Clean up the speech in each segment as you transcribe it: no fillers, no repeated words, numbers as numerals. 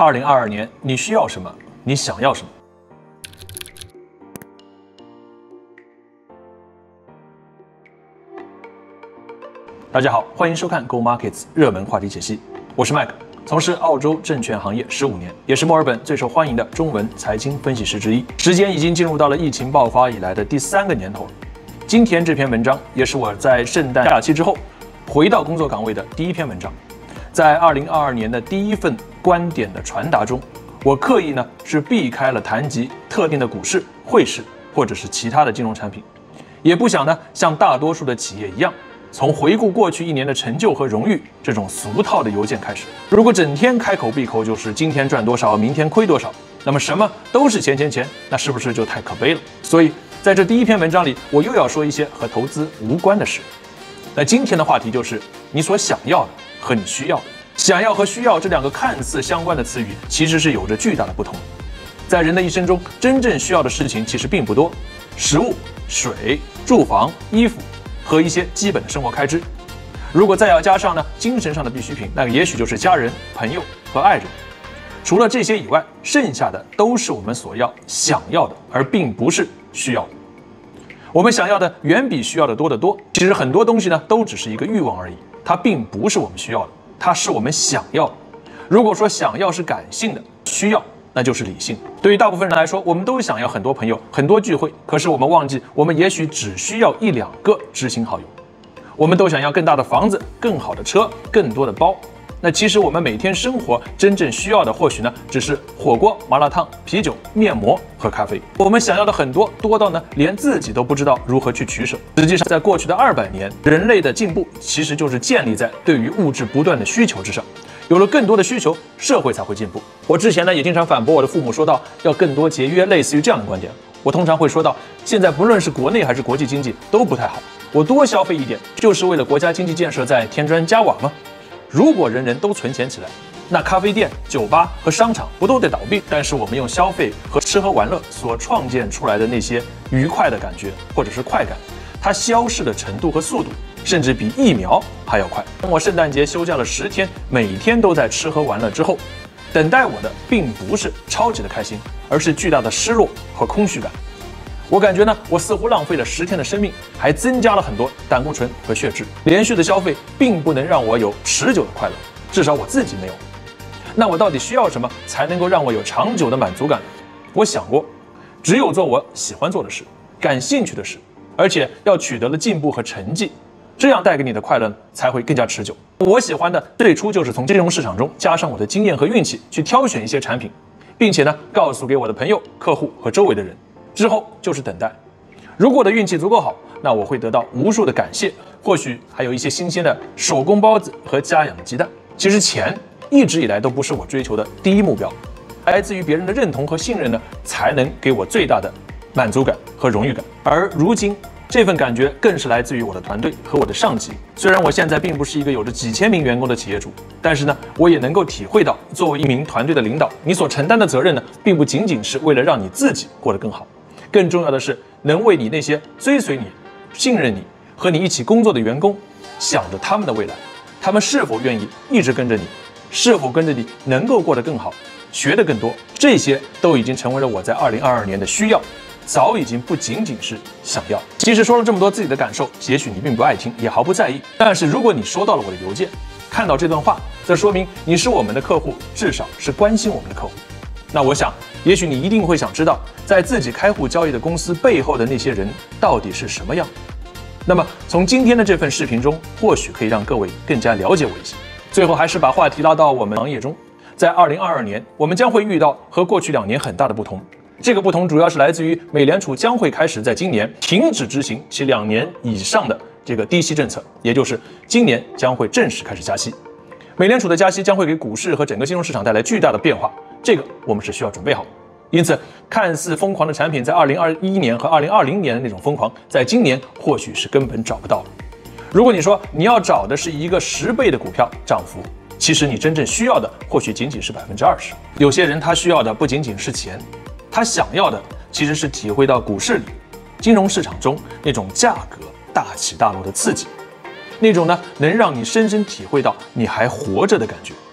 2022年，你需要什么？你想要什么？大家好，欢迎收看 Go Markets 热门话题解析，我是 Mike， 从事澳洲证券行业15年，也是墨尔本最受欢迎的中文财经分析师之一。时间已经进入到了疫情爆发以来的第3个年头了。今天这篇文章也是我在圣诞假期之后回到工作岗位的第一篇文章。在2022年的第一份观点的传达中，我刻意是避开了谈及特定的股市、汇市或者是其他的金融产品，也不想像大多数的企业一样，从回顾过去1年的成就和荣誉这种俗套的邮件开始。如果整天开口闭口就是今天赚多少，明天亏多少，那么什么都是钱，那是不是就太可悲了？所以在这第一篇文章里，我又要说一些和投资无关的事。那今天的话题就是你所想要的和你需要的。想要和需要这2个看似相关的词语，其实是有着巨大的不同。在人的一生中，真正需要的事情其实并不多，食物、水、住房、衣服和一些基本的生活开支。如果再要加上精神上的必需品，那也许就是家人、朋友和爱人。除了这些以外，剩下的都是我们想要的，而并不是需要的。我们想要的远比需要的多得多。其实很多东西都只是一个欲望而已，它并不是我们需要的，它是我们想要的。如果说想要是感性的，需要那就是理性。对于大部分人来说，我们都想要很多朋友、很多聚会，可是我们忘记，我们也许只需要1、2个知心好友。我们都想要更大的房子、更好的车、更多的包。那其实我们每天生活真正需要的，或许只是火锅、麻辣烫、啤酒、面膜和咖啡。我们想要的很多，多到连自己都不知道如何去取舍。实际上，在过去的200年，人类的进步其实就是建立在对于物质不断的需求之上。有了更多的需求，社会才会进步。我之前也经常反驳我的父母，说到要更多节约，类似于这样的观点。我通常会说到，现在不论是国内还是国际经济都不太好，我多消费一点，就是为了国家经济建设在添砖加瓦吗？如果人人都存钱起来，那咖啡店、酒吧和商场不都得倒闭？但是我们用消费和吃喝玩乐所创建出来的那些愉快的感觉或者是快感，它消逝的程度和速度甚至比疫苗还要快。当我圣诞节休假了10天，每天都在吃喝玩乐之后，等待我的并不是超级的开心，而是巨大的失落和空虚感。我感觉我似乎浪费了10天的生命，还增加了很多胆固醇和血脂。连续的消费并不能让我有持久的快乐，至少我自己没有。那我到底需要什么才能够让我有长久的满足感呢？我想过，只有做我喜欢做的事、感兴趣的事，而且要取得了进步和成绩，这样带给你的快乐才会更加持久。我喜欢的最初就是从金融市场中加上我的经验和运气，去挑选一些产品，并且告诉给我的朋友、客户和周围的人。之后就是等待。如果我的运气足够好，那我会得到无数的感谢，或许还有一些新鲜的手工包子和家养的鸡蛋。其实钱一直以来都不是我追求的第一目标，来自于别人的认同和信任才能给我最大的满足感和荣誉感。而如今这份感觉更是来自于我的团队和我的上级。虽然我现在并不是一个有着几千名员工的企业主，但是我也能够体会到，作为一名团队的领导，你所承担的责任并不仅仅是为了让你自己过得更好，更重要的是能为你那些追随你、信任你和你一起工作的员工想着他们的未来，他们是否愿意一直跟着你，是否跟着你能够过得更好，学得更多，这些都已经成为了我在2022年的需要，早已经不仅仅是想要。其实说了这么多自己的感受，也许你并不爱听，也毫不在意，但是如果你收到了我的邮件，看到这段话，则说明你是我们的客户，至少是关心我们的客户。那我想，也许你一定会想知道，在自己开户交易的公司背后的那些人到底是什么样。那么从今天的这份视频中，或许可以让各位更加了解我一些。最后还是把话题拉到我们行业中，在2022年，我们将会遇到和过去2年很大的不同。这个不同主要是来自于美联储将会开始在今年停止执行其2年以上的这个低息政策，也就是今年将会正式开始加息。美联储的加息将会给股市和整个金融市场带来巨大的变化，这个我们是需要准备好。因此，看似疯狂的产品在2021年和2020年的那种疯狂，在今年或许是根本找不到了。如果你说你要找的是一个10倍的股票涨幅，其实你真正需要的或许仅仅是20%。有些人他需要的不仅仅是钱，他想要的其实是体会到股市里、金融市场中那种价格大起大落的刺激，那种能让你深深体会到你还活着的感觉。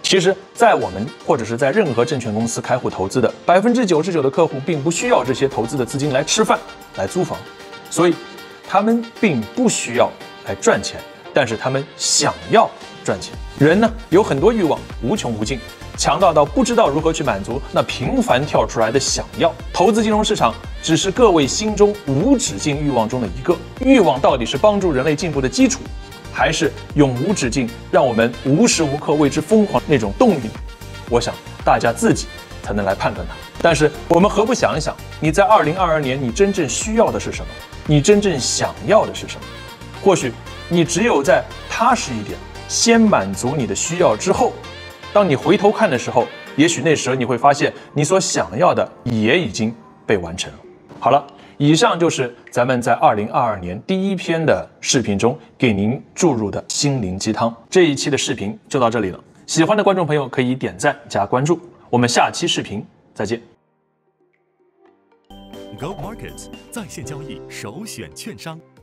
其实，在我们或者是在任何证券公司开户投资的99%的客户，并不需要这些投资的资金来吃饭、来租房，所以他们并不需要来赚钱，但是他们想要赚钱。人呢，有很多欲望，无穷无尽，强大到不知道如何去满足那频繁跳出来的想要。投资金融市场只是各位心中无止境欲望中的一个。欲望到底是帮助人类进步的基础，还是永无止境让我们无时无刻为之疯狂那种动力？我想大家自己才能来判断它。但是我们何不想一想，你在2022年你真正需要的是什么？你真正想要的是什么？或许你只有在踏实一点，先满足你的需要之后，当你回头看的时候，也许那时候你会发现你所想要的也已经被完成了。好了，以上就是咱们在2022年第一篇的视频中给您注入的心灵鸡汤。这一期的视频就到这里了，喜欢的观众朋友可以点赞加关注，我们下期视频再见。 Go Markets 在线交易首选券商。